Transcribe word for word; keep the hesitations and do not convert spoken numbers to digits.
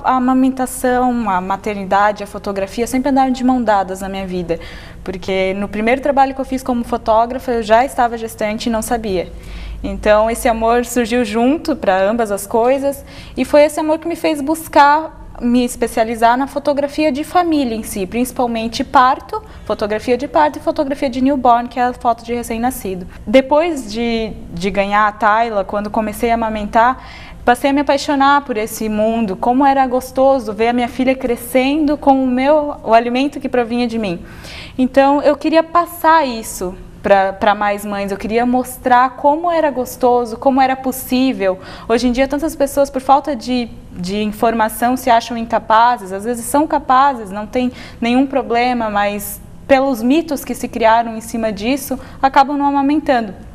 a amamentação, a maternidade, a fotografia sempre andaram de mão dadas na minha vida, porque no primeiro trabalho que eu fiz como fotógrafa eu já estava gestante e não sabia. Então esse amor surgiu junto para ambas as coisas e foi esse amor que me fez buscar me especializar na fotografia de família em si, principalmente parto, fotografia de parto e fotografia de newborn, que é a foto de recém-nascido. Depois de, de ganhar a Tayla, quando comecei a amamentar, passei a me apaixonar por esse mundo, como era gostoso ver a minha filha crescendo com o meu, o alimento que provinha de mim. Então eu queria passar isso para mais mães, eu queria mostrar como era gostoso, como era possível. Hoje em dia tantas pessoas por falta de, de informação se acham incapazes, às vezes são capazes, não tem nenhum problema, mas pelos mitos que se criaram em cima disso, acabam não amamentando.